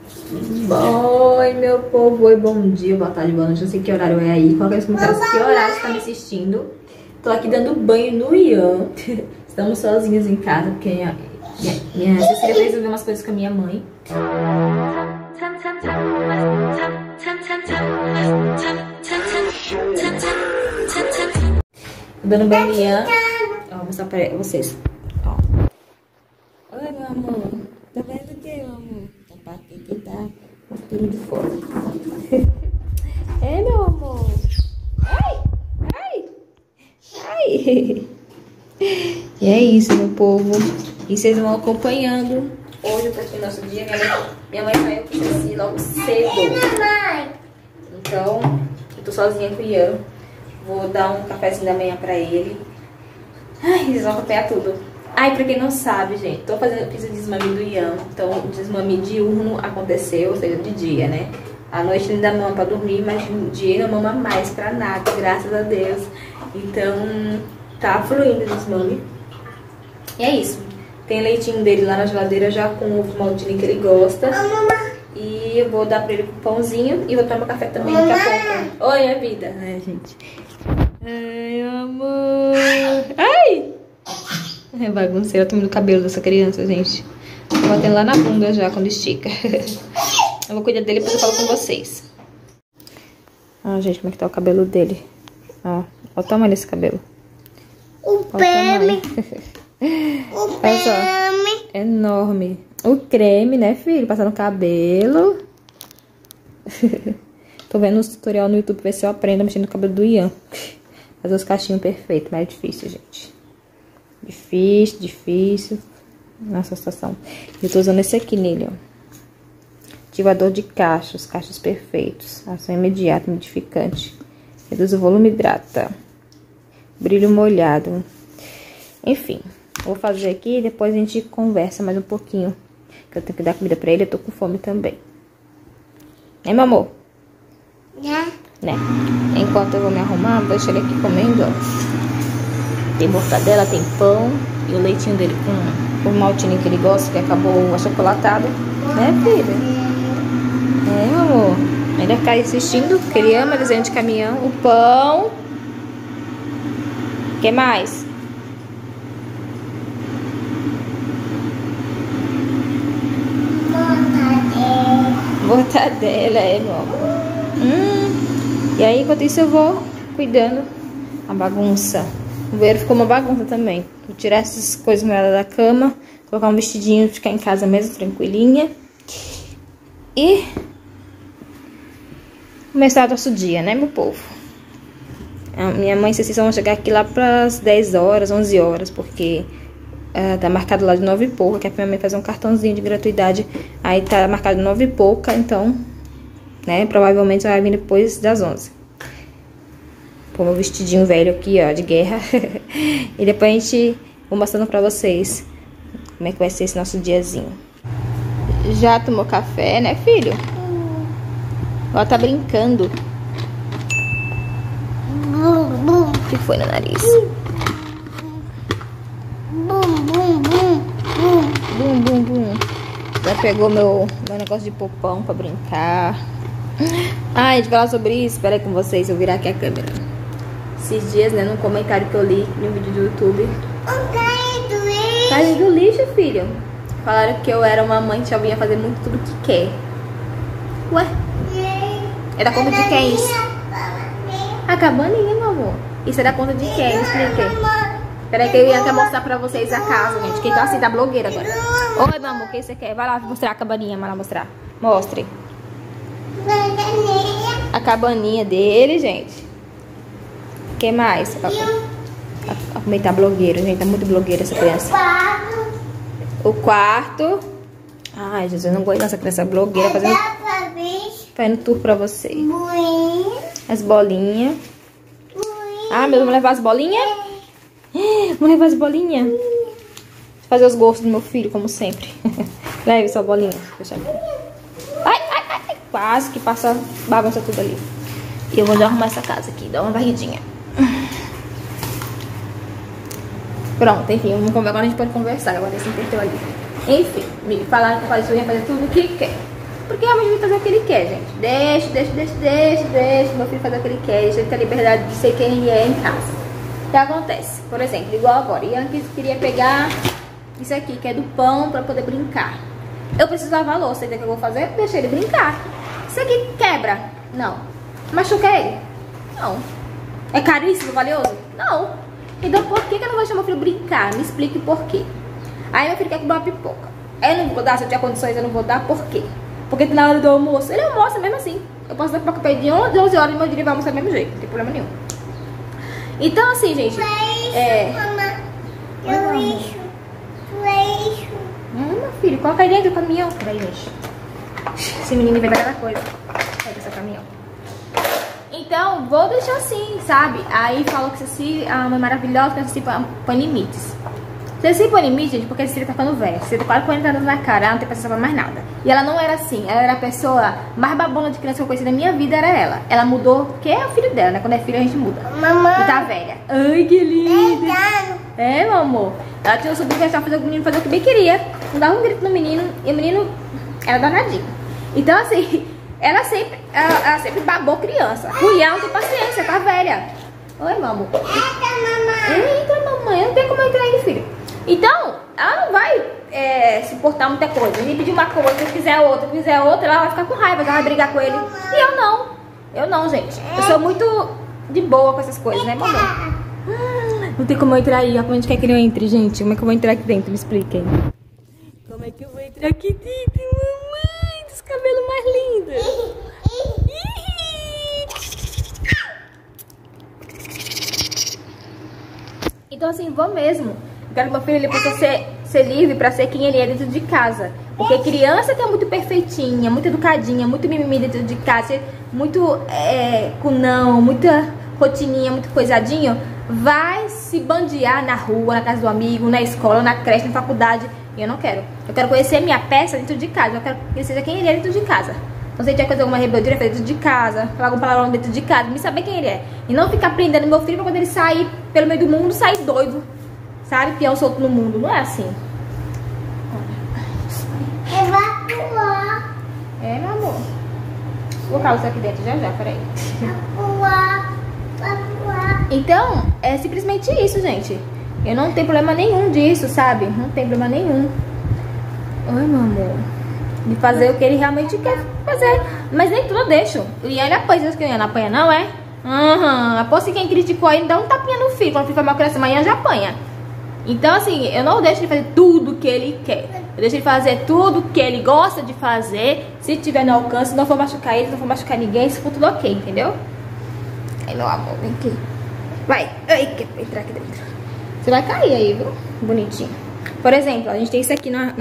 Oi, meu povo, oi, bom dia, boa tarde, boa noite, não sei que horário é aí. Coloca nos comentários que horário você tá me assistindo. Tô aqui dando banho no Ian. Estamos sozinhas em casa, porque minha Cecília foi resolver umas coisas com a minha mãe. Tô dando banho no Ian. Ó, vou mostrar pra vocês. Ó. Oi, meu amor. Tá vendo o que, meu amor? Tá aqui, tá tudo de fora. É, meu amor. Ai, ai, ai. E é isso, meu povo. E vocês vão acompanhando. Hoje eu tô aqui no nosso dia. Minha mãe saiu com o Ceci logo cedo. Então, eu tô sozinha com o Ian. Vou dar um cafezinho da manhã pra ele. Ai, eles vão acompanhar tudo. Ai, pra quem não sabe, gente, fiz o desmame do Ian. Então, o desmame diurno aconteceu, ou seja, de dia, né? À noite ele ainda mama pra dormir, mas no dia ele não mama mais pra nada, graças a Deus. Então, tá fluindo o desmame. E é isso. Tem leitinho dele lá na geladeira já com o ovo maltine que ele gosta. E eu vou dar pra ele com pãozinho e vou tomar café também daqui a pouco. Oi, minha vida. Ai, gente. Ai, amor. Ai! É bagunceira, eu tô no cabelo dessa criança, gente. Tô batendo lá na bunda já quando estica. Eu vou cuidar dele e depois eu falo com vocês. Ó, gente, como é que tá o cabelo dele. Ó, o tamanho desse cabelo. O creme. O creme. Enorme. O creme, né, filho? Passar no cabelo. Tô vendo um tutorial no YouTube, ver se eu aprendo a mexer no cabelo do Ian. Fazer os cachinhos perfeitos, mas é difícil, gente. Difícil. Nossa situação. Eu tô usando esse aqui nele, ó. Ativador de cachos, cachos perfeitos. Ação imediata, umidificante. Reduz o volume, hidrata. Brilho molhado. Enfim, vou fazer aqui e depois a gente conversa mais um pouquinho. Que eu tenho que dar comida pra ele, eu tô com fome também. Né, meu amor? Né? Enquanto eu vou me arrumar, vou deixar ele aqui comendo, ó. Tem mortadela, tem pão e o leitinho dele com o maltine que ele gosta, que acabou achocolatado. Né, filho? É, meu amor. Ainda ficar assistindo, porque ele ama desenho de caminhão. O pão. O que mais? Mortadela, é, meu amor. E aí, enquanto isso, eu vou cuidando. A bagunça. O banheiro ficou uma bagunça também. Vou tirar essas coisas molhadas da cama. Colocar um vestidinho, ficar em casa mesmo, tranquilinha. E começar o nosso dia, né, meu povo? A minha mãe e Ceci vão chegar aqui lá pras 10 horas, 11 horas, porque tá marcado lá de 9 e pouca, que é pra minha mãe fazer um cartãozinho de gratuidade. Aí tá marcado de 9 e pouca, então, né, provavelmente vai vir depois das 11. Pôr meu vestidinho velho aqui, ó, de guerra. E depois a gente vou mostrando pra vocês como é que vai ser esse nosso diazinho. Já tomou café, né, filho? Ela tá brincando. O que foi no nariz? Bum. Já pegou meu negócio de popão pra brincar. A gente vai falar sobre isso. Espera aí com vocês, eu virar aqui a câmera. Esses dias, né, num comentário que eu li no vídeo do YouTube. Caiu do lixo, filho. Falaram que eu era uma mãe que já vinha fazer muito tudo que quer. Ué? É da conta de quem isso? A cabaninha, meu amor. Isso é da conta de quem? Expliquei. Peraí que eu ia até mostrar pra vocês a casa, gente. Que tá assim, tá blogueira agora. Oi, meu amor, o que você quer? Vai lá mostrar a cabaninha, vai lá mostrar. Mostre. A cabaninha dele, gente. O que mais? Como ele tá blogueiro, gente. Tá muito blogueira essa criança. O quarto. Ai, Jesus, eu não gosto dessa criança blogueira fazendo tour pra vocês. As bolinhas. Ah, meu Deus, vamos levar as bolinhas? Vamos levar as bolinhas? Fazer os gostos do meu filho, como sempre. Leve sua bolinha. Deixa aqui. Ai. Quase que passa bagunça tudo ali. E eu vou arrumar essa casa aqui. Dar uma varridinha. Pronto, enfim, agora a gente pode conversar. Agora esse perdeu ali. Enfim, me falaram que eu ia fazer tudo o que quer. Porque realmente vai fazer o que ele quer, gente. Deixa meu filho fazer o que ele quer. Deixa ele ter a liberdade de ser quem ele é em casa. O que acontece? Por exemplo, igual agora. Ian queria pegar isso aqui, que é do pão, pra poder brincar. Eu preciso lavar a louça. Então o que eu vou fazer? Deixa ele brincar. Isso aqui quebra? Não. Machuca ele? Não. É caríssimo, valioso? Não. Então por que eu não vou deixar meu filho brincar? Me explique por quê. Aí meu filho quer comer uma pipoca. Eu não vou dar, se eu tiver condições eu não vou dar, por quê? Porque na hora do almoço, ele almoça mesmo assim. Eu posso dar pipoca pra ele de 11 horas e meu dia ele vai almoçar do mesmo jeito, não tem problema nenhum. Então assim, gente, meu filho, coloca aí dentro do caminhão. Peraí, gente. Esse menino vai pegar coisa. Pega esse caminhão. Então, vou deixar assim, sabe? Aí fala que Ceci, a mãe maravilhosa, que a Ceci põe limites. Ceci põe limite, gente, porque a Ceci tá ficando velha. Ceci tá quase 40 anos na cara, ela não tem paciência pra mais nada. E ela não era assim, ela era a pessoa mais babona de criança que eu conheci na minha vida, era ela. Ela mudou, porque é o filho dela, né? Quando é filho a gente muda. Mamãe. E tá velha. Ai, que linda. É, meu amor. Ela tinha um sobrinho que achava fazer o menino fazer o que bem queria. Não dava um grito no menino, e o menino era danadinho. Então, assim, ela sempre babou criança. O Ian não tem paciência, tá velha. Oi, meu amor. Entra, mamãe. Não tem como entrar aí, filho. Então, ela não vai suportar muita coisa. Ele pedir uma coisa, se quiser outra, ela vai ficar com raiva, ela vai brigar com ele. E eu não. Eu não, gente. Eu sou muito de boa com essas coisas, né, mamãe? Não tem como eu entrar aí. Como a gente quer que eu entre, gente? Como é que eu vou entrar aqui dentro? Me expliquem. Como é que eu vou entrar aqui dentro, mamãe? Dos cabelos mais lindos. Então, assim, vou mesmo. Eu quero que meu filho ele possa ser livre pra ser quem ele é dentro de casa. Porque criança que é muito perfeitinha, muito educadinha, muito mimimi dentro de casa, muito cunão, muita rotininha, muito coisadinho, vai se bandear na rua, na casa do amigo, na escola, na creche, na faculdade. E eu não quero. Eu quero conhecer minha peça dentro de casa. Eu quero que ele seja quem ele é dentro de casa. Então, se ele tiver fazer alguma rebeldia, fazer dentro de casa, falar algum palavrão dentro de casa, me saber quem ele é. E não ficar prendendo meu filho pra quando ele sair pelo meio do mundo, sair doido. Sabe? Peão solto no mundo. Não é assim. Evacuar. É, meu amor. Vou colocar isso aqui dentro já, peraí. Evacuar. Então, é simplesmente isso, gente. Eu não tenho problema nenhum disso, sabe? Não tem problema nenhum. Oi, meu amor. De fazer o que ele realmente quer fazer. Mas nem tudo eu deixo. E ele apanha. Que não apanha, não é? Aposto que quem criticou aí dá um tapinha no filho. Quando o filho foi mal criança, amanhã já apanha. Então, assim, eu não deixo ele fazer tudo que ele quer. Eu deixo ele fazer tudo que ele gosta de fazer. Se tiver no alcance, não for machucar ele, não for machucar ninguém, se for tudo ok, entendeu? Aí, meu amor, vem aqui. Vai. Ai, quer entrar aqui dentro. Você vai cair aí, viu? Bonitinho. Por exemplo, a gente tem isso aqui na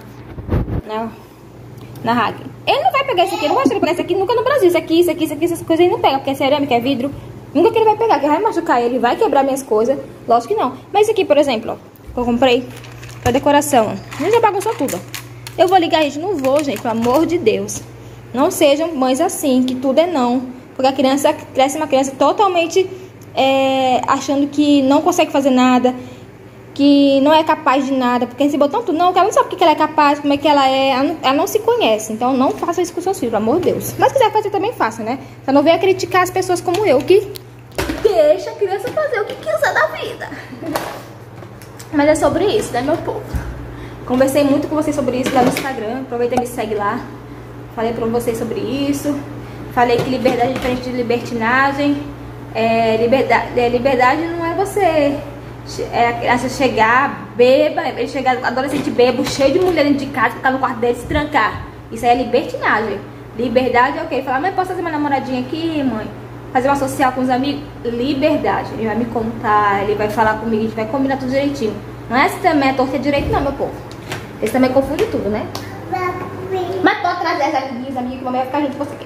Hag. Ele não vai pegar isso aqui, eu não gosto de pegar isso aqui nunca no Brasil. Isso aqui, essas coisas ele não pega, porque é cerâmica, é vidro. Nunca que ele vai pegar, que vai machucar ele, vai quebrar minhas coisas. Lógico que não. Mas isso aqui, por exemplo, ó, que eu comprei pra decoração. A gente já bagunçou tudo, ó. Eu vou ligar, gente? Não vou, gente, pelo amor de Deus. Não sejam mães assim, que tudo é não. Porque a criança cresce uma criança totalmente achando que não consegue fazer nada, que não é capaz de nada. Porque se botar tudo, não, que ela não sabe o que ela é capaz, como é que ela é. Ela não se conhece. Então não faça isso com seus filhos, pelo amor de Deus. Mas se quiser fazer também faça, né? Só não venha criticar as pessoas como eu, que deixa a criança fazer o que quiser da vida. Mas é sobre isso, né, meu povo? Conversei muito com vocês sobre isso lá no Instagram. Aproveita e me segue lá. Falei pra vocês sobre isso. Falei que liberdade é diferente de libertinagem. Liberdade não é você a criança chegar, beba, ele chegar adolescente bebo, cheio de mulher dentro de casa, ficar no quarto dele, se trancar. Isso aí é libertinagem. Liberdade é o quê? Falar, mãe, posso fazer uma namoradinha aqui, mãe? Fazer uma social com os amigos? Liberdade. Ele vai me contar, ele vai falar comigo, a gente vai combinar tudo direitinho. Não é esse também é torta direito não, meu povo. Esse também confunde tudo, né? Mas pode trazer essa aqui, os amigos, que a mamãe vai ficar junto com você aqui.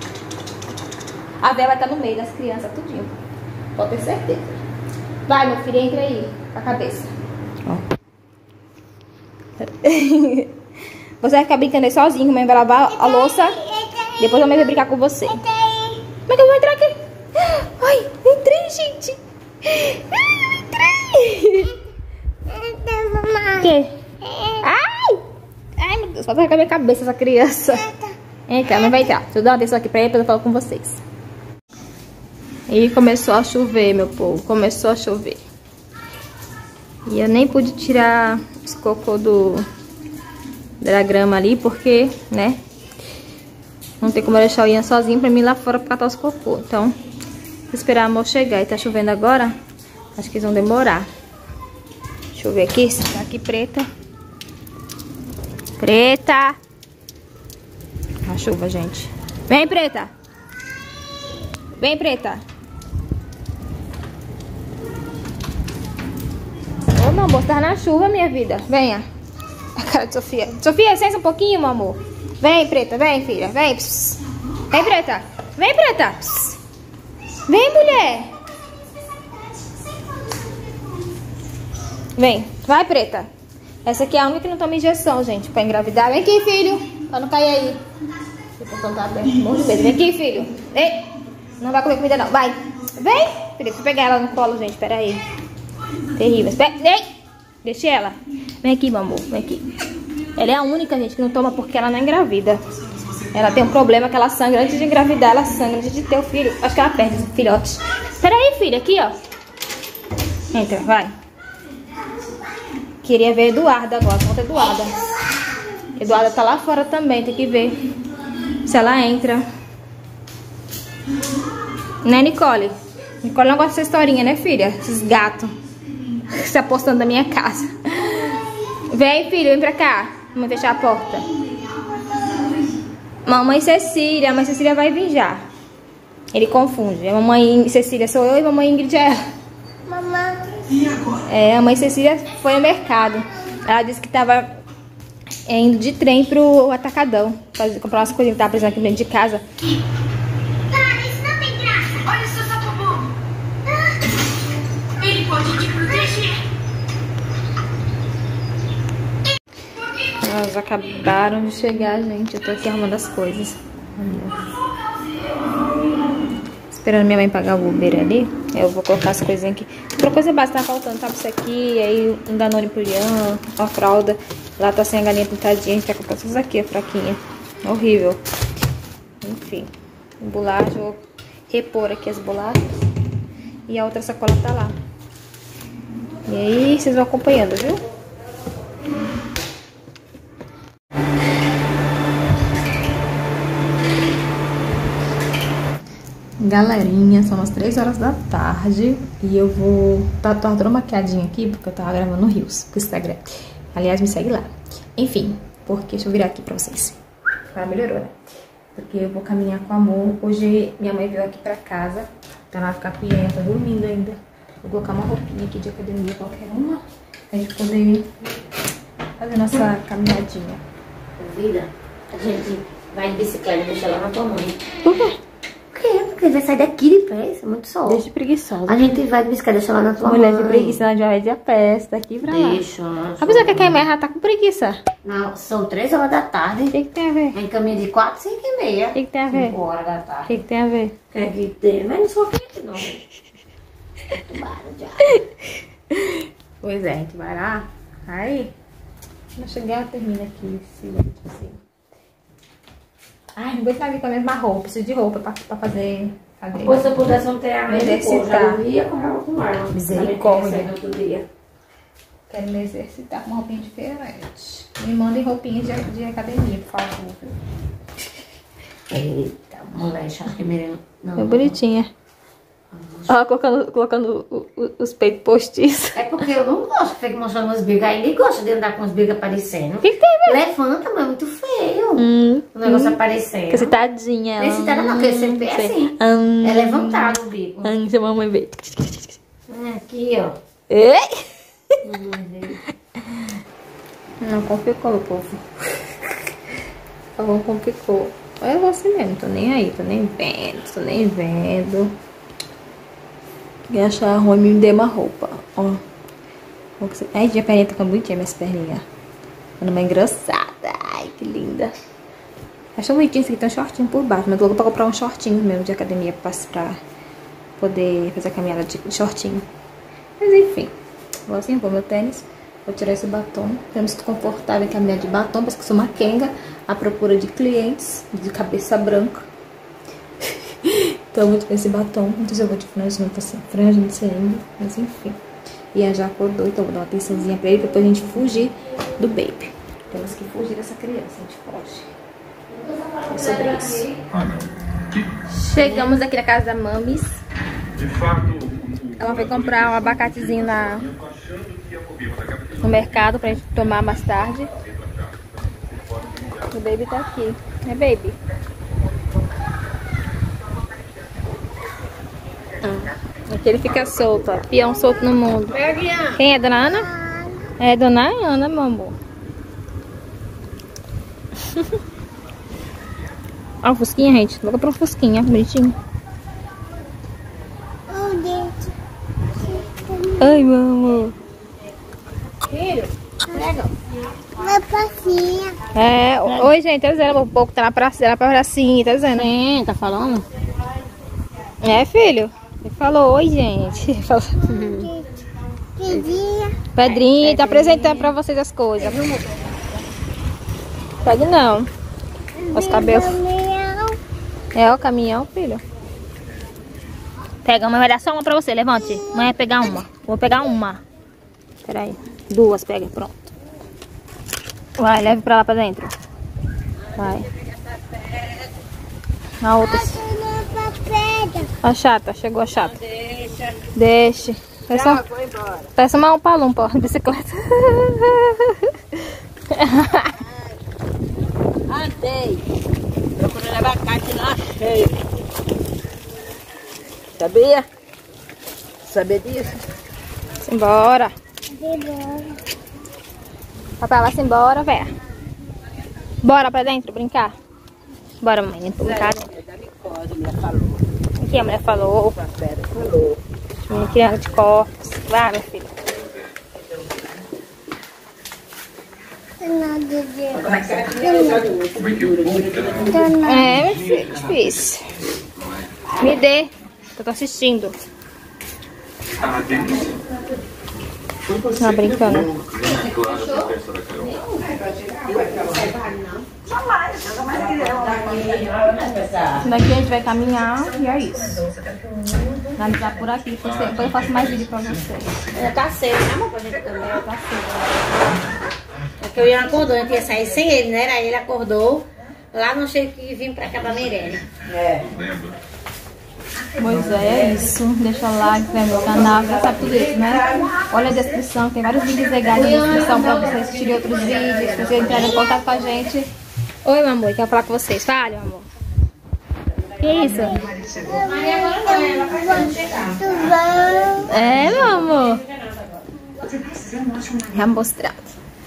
A Vera vai estar no meio das crianças, tudinho. Pode ter certeza. Vai, meu filho, entra aí, com a cabeça. Ó. Você vai ficar brincando aí sozinho, a mãe vai lavar a louça. Depois a mãe vai brincar com você. Como é que eu vou entrar aqui? Ai, entrei, gente. Entrei. O quê? Ai! Ai, meu Deus, vai arrancar minha cabeça essa criança. Entra, não vai entrar. Deixa eu dar uma atenção aqui pra ele, depois eu falo com vocês. E começou a chover, meu povo. Começou a chover. E eu nem pude tirar esse cocô da grama ali, porque, né? Não tem como eu deixar o Ian sozinho pra mim ir lá fora pra catar os cocô. Então, vou esperar a amor chegar. E tá chovendo agora. Acho que eles vão demorar. Deixa eu ver aqui. Se tá aqui preta. Preta. A chuva, gente. Vem, preta. Vem, preta. Ô, meu amor, você tá na chuva, minha vida. Venha. A cara de Sofia. Sofia, licença um pouquinho, meu amor. Vem, preta. Vem, filha. Vem. Pss. Vem, preta. Vem, preta. Pss. Vem, mulher. Vem. Vai, preta. Essa aqui é a única que não toma injeção, gente, pra engravidar. Vem aqui, filho. Pra não cair aí. O portão tá aberto. Morro de medo. Vem aqui, filho. Vem. Não vai comer comida, não. Vai. Vem. Filha, deixa eu pegar ela no colo, gente. Pera aí. Terrível. Vem. Deixa ela. Vem aqui, meu amor. Vem aqui. Ela é a única, gente, que não toma porque ela não engravida. Ela tem um problema que ela sangra antes de engravidar. Ela sangra antes de ter o filho. Acho que ela perde os filhotes. Pera aí, filha. Aqui, ó. Entra, vai. Queria ver Eduarda agora. Conta Eduarda. Eduarda tá lá fora também. Tem que ver se ela entra. Né, Nicole? Nicole não gosta dessa historinha, né, filha? Esses gatos se apostando na minha casa. Vem, filho, vem pra cá. Vamos fechar a porta. Mamãe Cecília. A mãe Cecília vai vir já. Ele confunde. A mamãe Cecília sou eu e a mamãe Ingrid é ela. Mamãe. É, a mãe Cecília foi ao mercado. Ela disse que tava indo de trem pro Atacadão. Comprar umas coisinhas que tava precisando aqui dentro de casa. Olha seu sapo bobo! Ele pode te proteger! Elas acabaram de chegar, gente. Eu tô aqui arrumando as coisas. Esperando minha mãe pagar o Uber ali. Eu vou colocar as coisinhas aqui. Outra coisa básica tá faltando, sabe? Isso aqui, aí um Danone pro Ian, uma fralda. Lá tá sem a galinha pintadinha. A gente vai comprar essas aqui, a fraquinha. Horrível. Enfim. Bolacha, vou repor aqui as bolachas. E a outra sacola tá lá. E aí, vocês vão acompanhando, viu? Galerinha, são as 3 horas da tarde. E eu vou... Tô toda maquiadinha aqui, porque eu tava gravando no Rios, pro Instagram. Aliás, me segue lá. Enfim, porque... Deixa eu virar aqui pra vocês. Agora melhorou, né? Porque eu vou caminhar com amor. Hoje minha mãe veio aqui pra casa. Pra ela ficar com ela, tá dormindo ainda. Vou colocar uma roupinha aqui de academia, qualquer uma. Pra gente poder fazer nossa caminhadinha. Vida, a gente vai de bicicleta e deixa ela na tua mãe. Por quê? Por quê? Porque vai sair daqui de pé, isso é muito sol. Deixa de preguiçosa. A gente vai de bicicleta e deixa ela na tua Mulher mãe. de preguiça, ela já vai de a pé, daqui pra lá. Deixa. A pessoa que quer mais, ela tá com preguiça. Não, são 3 horas da tarde. O que tem a ver? Vem caminho de 4, 5 e meia. O que tem a ver? 5 horas da O tarde. que tem a ver? Quer que tem? Mas não sou quente, não. Tomara, já. Pois é, a gente vai lá. Aí, quando chegar, termina aqui esse vídeo assim. Ai, não aguento mais vir com a mesma roupa. Preciso de roupa pra fazer cadeira. Pois se eu pudesse não ter a Me mesma cor, já exercitar. ia comprar com arma. Misericórdia. No outro dia. Quero me exercitar com uma roupinha diferente. Me mandem roupinhas de academia, por favor. Eita, mulher, acho que merenda. É bonitinha. Ó, colocando os peitos postiços. É porque eu não gosto de ficar mostrando umas bigas. Aí ele gosta de andar com as bigas aparecendo. O que tem a ver? Levanta, mas é muito feio. O negócio aparecendo. Fica sentadinha. Não é sentada não, porque sempre é assim. É levantado o bico. Deixa a mamãe ver. Aqui, ó. Ei! Não complicou, meu povo. Não complicou. Eu vou assim mesmo, tô nem aí, tô nem vendo. E achar ruim me dê uma roupa, ó. Ai, a perninha tá ficando bonitinha, minhas perninhas. Dando uma engrossada, ai, que linda. Acho bonitinho isso aqui, tem um shortinho por baixo. Mas tô louca pra comprar um shortinho mesmo de academia pra poder fazer a caminhada de shortinho. Mas enfim, vou assim, vou meu tênis. Vou tirar esse batom. Eu me sinto confortável em caminhar de batom, parece que eu sou uma quenga. à procura de clientes de cabeça branca. Então eu vou tirar esse batom. Não sei se eu vou de franja, não tá sem franja, não sei ainda. Mas enfim. E a já acordou, então eu vou dar uma atençãozinha pra ele, pra depois a gente fugir do baby. Temos que fugir dessa criança, a gente foge. É sobre isso. Chegamos aqui na casa da Mamis. Ela foi comprar um abacatezinho no mercado pra gente tomar mais tarde. O baby tá aqui. É baby? Aqui ele fica solto, ó. Peão solto no mundo. Quem é, Dona Ana? É Dona Ana, meu amor. Ó, o fusquinha, gente. Vou comprar um fusquinha, bonitinho. Ai, meu amor. Filho, pega. Uma pracinha. É, oi, gente, tá dizendo, o pouco tá na pracinha, tá dizendo. Sim, tá falando? É, filho? Ele falou, oi, gente. Ele falou. Pedrinha, tá apresentando pra vocês as coisas. Pegue não. Os cabelos. É o caminhão, filho. Pega uma, vai dar só uma pra você, levante. Mãe vai pegar uma. Vou pegar uma. Peraí. Duas, pega, pronto. Vai, leve pra lá pra dentro. Vai. A outra. A chata, chegou a chata. Deixe. Peça uma palumpa, ó, bicicleta. Andei. Procurando abacate lá cheio. Sabia? Sabia disso? Simbora. Papai, vai-se embora, véia. Bora pra dentro brincar. Bora, mãe, brincar. Aqui a mulher falou. Menina criança de corpos. Vai, meu filho. É, meu filho, difícil. Me dê, que eu tô assistindo. Tá brincando. Daqui a gente vai caminhar e é isso. Vamos dar por aqui. Depois eu faço mais vídeo pra vocês. Tá cedo, né, amor? Pra gente também. Tá cedo. É que o Ian acordou, eu ia sair sem ele, né? Aí ele acordou. Lá não sei que vim pra cá pra Meirelles. É. Pois é isso. Deixa o like, né, meu canal, já sabe tudo isso, né? Olha a descrição, tem vários vídeos legais na descrição pra vocês assistirem outros vídeos, pra vocês entrarem em contato com a gente. Oi, meu amor, quero falar com vocês. Fale, meu amor. Que isso? É, meu amor. Já mostrado.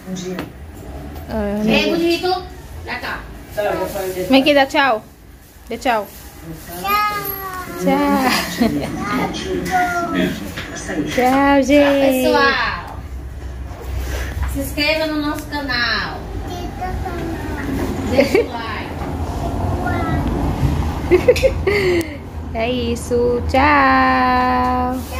Vem, bonito. Pra cá. Vem aqui, dá tchau. Dê tchau. Tchau. Tchau, gente. Pessoal, se inscreva no nosso canal. Deixa o like. É isso. Tchau.